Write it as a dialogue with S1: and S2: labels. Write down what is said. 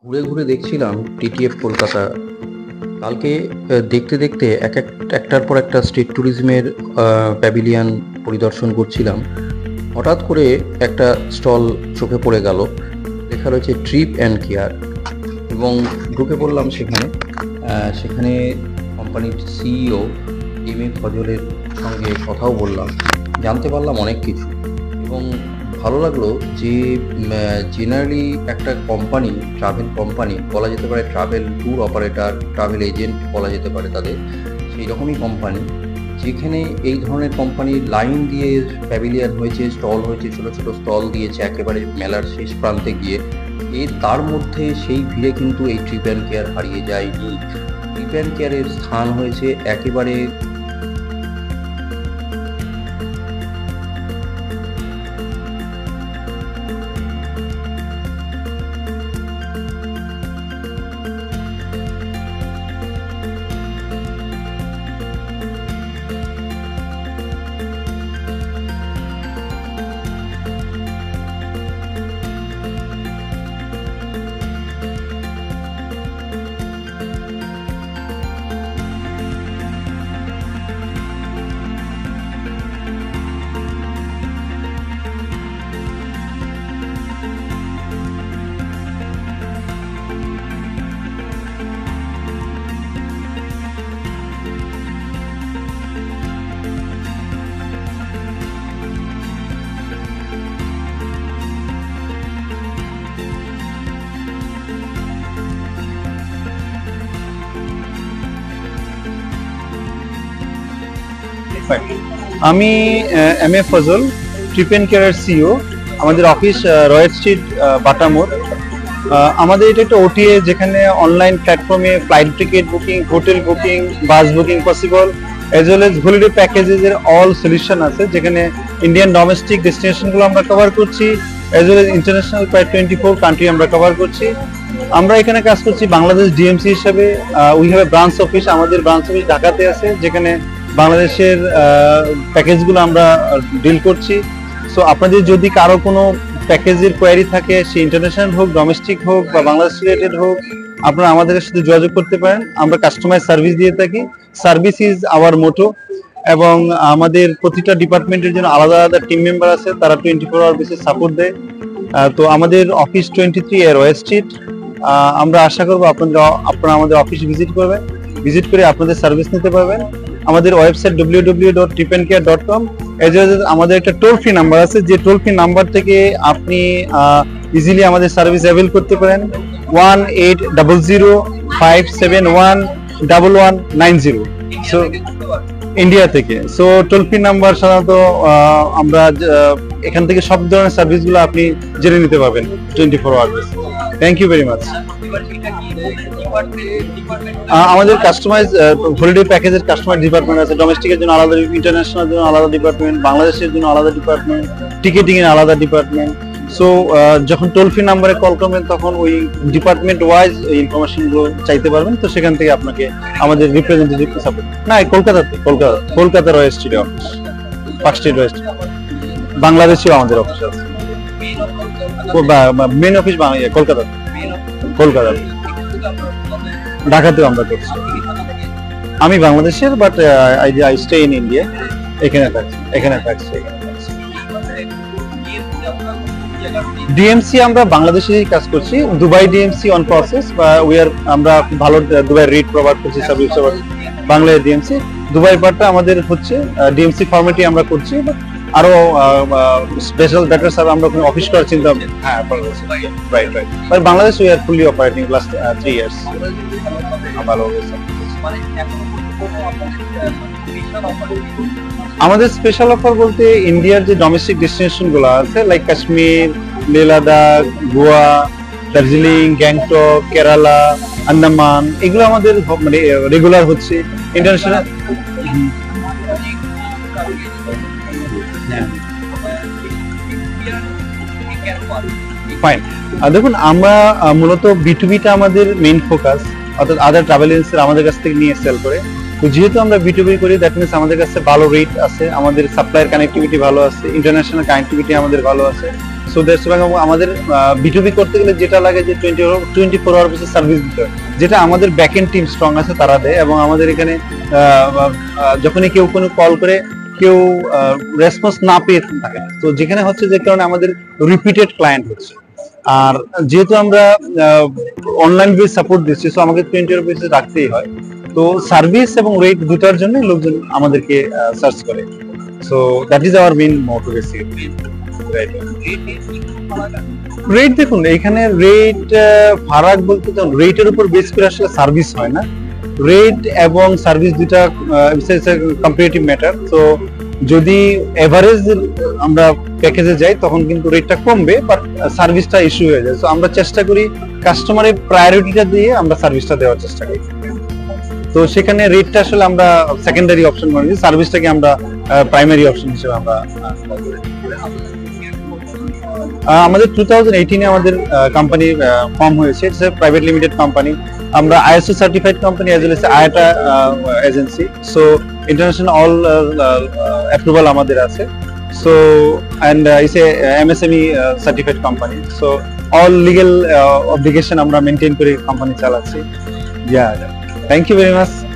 S1: ঘুরে ঘুরে দেখছিলাম টিটিএফ কলকাতা। কালকে দেখতে দেখতে একটার পর একটা স্টেট ট্যুরিজমের প্যাভিলিয়ন পরিদর্শন করছিলাম। হঠাৎ করে একটা স্টল চোখে পড়ে গেল, লেখা রয়েছে ট্রিপ অ্যান্ড কেয়ার, এবং ঢুকে পড়লাম সেখানে। সেখানে কোম্পানির সিইও এম এ ফজলের সঙ্গে কথাও বললাম, জানতে পারলাম অনেক কিছু। এবং ভালো লাগলো যে জেনারেলি একটা কোম্পানি, ট্রাভেল কোম্পানি বলা যেতে পারে, travel tour operator, travel agent বলা যেতে পারে তাদের, সেই রকমই কোম্পানি, যেখানে এই ধরনের কোম্পানির লাইন দিয়ে প্যাভিলিয়ন হয়েছে, স্টল হয়েছে, ছোটো ছোটো স্টল দিয়েছে একেবারে মেলার শেষ প্রান্তে গিয়ে। তার মধ্যে সেই ভিড়ে কিন্তু এই ট্রিপ অ্যান্ড কেয়ার হারিয়ে যায়নি। ট্রিপ অ্যান্ড কেয়ারের স্থান হয়েছে একেবারে
S2: আমি M A Fazal, trip and কেয়ারের সিইও। আমাদের অফিস রয়্যাল স্ট্রিট, বাটা মোড়। আমাদের এটা একটা ওটিএ, যেখানে অনলাইন প্ল্যাটফর্মে flight ticket booking, hotel booking, bus booking possible, as well as holiday packages এর অল সলিউশন আছে, যেখানে ইন্ডিয়ান ডোমেস্টিক ডেস্টিনেশনগুলো আমরা কভার করছি, এজ ওয়েল এজ ইন্টারন্যাশনাল প্রায় 24 কান্ট্রি আমরা কভার করছি। আমরা এখানে কাজ করছি বাংলাদেশ ডিএমসি হিসেবে। We have a branch office, আমাদের ব্রাঞ্চ অফিস ঢাকাতে আছে, যেখানে বাংলাদেশের প্যাকেজগুলো আমরা ডিল করছি। সো আপনাদের যদি কারো কোনো প্যাকেজের কোয়ারি থাকে, সে ইন্টারন্যাশনাল হোক, ডোমেস্টিক হোক বা বাংলাদেশ রিলেটেড হোক, আপনারা আমাদের সাথে যোগাযোগ করতে পারেন। আমরা কাস্টমাইজ সার্ভিস দিয়ে থাকি। Service is our motto. এবং আমাদের প্রতিটা ডিপার্টমেন্টের জন্য আলাদা আলাদা টিম মেম্বার আছে, তারা 24 আওয়ার বেসিস সাপোর্ট দেয়। তো আমাদের অফিস 23 রয়্যাল স্ট্রিট। আমরা আশা করবো আপনারা আমাদের অফিস ভিজিট করবেন, ভিজিট করে আপনাদের সার্ভিস নিতে পারবেন। আমাদের website www.tripandcare.com, age well age আমাদের একটা টোল ফ্রি নাম্বার আছে, যে টোল ফ্রি নাম্বার থেকে আপনি ইজিলি আমাদের সার্ভিস অ্যাভেল করতে পারেন, 180057111190। সো ইন্ডিয়া থেকে। সো টোল ফ্রি নাম্বার সাধারণত আমরা এখান থেকে সব ধরনের সার্ভিসগুলো আপনি জেনে নিতে পারবেন 24 hours. Thank you very much. আমাদের কাস্টমাইজ হলিডে প্যাকেজের কাস্টমাইজ ডিপার্টমেন্ট আছে, ডোমেস্টিকের জন্য আলাদা, ইন্টারন্যাশনাল জন্য আলাদা ডিপার্টমেন্ট, বাংলাদেশের জন্য আলাদা ডিপার্টমেন্ট, টিকেটিং এর আলাদা ডিপার্টমেন্ট। সো যখন টোল ফ্রি নাম্বারে কল করবেন, তখন ওই ডিপার্টমেন্ট ওয়াইজ ইনফরমেশন গুলো চাইতে পারবেন। তো সেখান থেকে আপনাকে আমাদের রিপ্রেজেন্টেটিভ সাপোর্ট। না, Kolkata Royal Street office, Park Street Royal Street. বাংলাদেশেও আমাদের অফিস আছে, মেন অফিস কলকাতা। ঢাকাতেও আমরা করছি। আমি বাংলাদেশের, but I stay in India. এখানে থাকছি। ডিএমসি আমরা বাংলাদেশেই কাজ করছি। দুবাই ডিএমসি অন প্রসেস, আমরা ভালো দুবাই রেট প্রোভাইড করছি, সার্ভিস বাংলাদেশ ডিএমসি। দুবাই পার্টটা আমাদের হচ্ছে ডিএমসি ফরম্যাটই আমরা করছি, আরো স্পেশাল বেটার স্যার আমরা কোনো অফিস করার চিন্তা। হ্যাঁ, right. But Bangladesh we are fully operating last 3 years. ভালো। আমাদের স্পেশাল অফার বলতে ইন্ডিয়ার যে ডোমেস্টিক ডেস্টিনেশন গুলো আছে, লাইক কাশ্মীর, লে লাদাখ, গোয়া, দার্জিলিং, গ্যাংটক, কেরালা, আন্দামান, এগুলো আমাদের মানে রেগুলার হচ্ছে। International fine. দেখুন, আমরা মূলত B2B-টা আমাদের মেইন ফোকাস, অর্থাৎ আদার ট্রাভেল এজেন্সি আমাদের কাছ থেকে নিয়ে সেল করে। তো যেহেতু আমরা B2B করি, দ্যাট মিনস আমাদের কাছে ভালো রেট আছে, আমাদের সাপ্লায়ার কানেক্টিভিটি ভালো আছে, ইন্টারন্যাশনাল কানেক্টিভিটি আমাদের ভালো আছে। সো দ্যাটস আমাদের B2B করতে গেলে যেটা লাগে যে 24 আওয়ার বেসিস সার্ভিস দিতে হয়, যেটা আমাদের ব্যাকএন্ড টিম স্ট্রং আছে তারা দেয়। এবং আমাদের এখানে যখনই কেউ কোনো কল করে কেউ রেসপন্স না পেয়ে থাকে, তো যেখানে হচ্ছে যে কারণে আমাদের রিপিটেড ক্লায়েন্ট হচ্ছে। আর যেহেতু আমরা অনলাইন বেস সাপোর্ট দিচ্ছি, সো আমাকে 24 বেসিস রাখতেই হয়। তো সার্ভিস এবং রেট দুটার জন্য লোকজন আমাদেরকে সার্চ করে। So that is our main motto basically. Rate দেখুন, এখানে রেট ফারাক বলতে রেটের উপর বেস করে আসলে সার্ভিস হয় না। রেট এবং সার্ভিস দুটা কম্পারেটিভ ম্যাটার। তো যদি এভারেজ আমরা প্যাকেজে যাই তখন কিন্তু রেটটা কমবে, বাট সার্ভিসটা ইস্যু হয়ে যায়। তো আমরা চেষ্টা করি কাস্টমারের প্রায়োরিটিটা দিয়ে আমরা সার্ভিসটা দেওয়ার চেষ্টা করি। তো সেখানে রেটটা আসলে আমরা সেকেন্ডারি অপশন মনে করি, সার্ভিসটাকে আমরা প্রাইমারি অপশন হিসেবে আমরা আমাদের 2018 এ আমাদের কোম্পানি ফর্ম হয়েছে। It's a private limited company. আমরা ISO certified company as well as IATA agency. So international all approval আমাদের আছে। So and it's a MSME certified company. So all legal obligation আমরা মেইনটেইন করে company চালাচ্ছি। Thank you very much.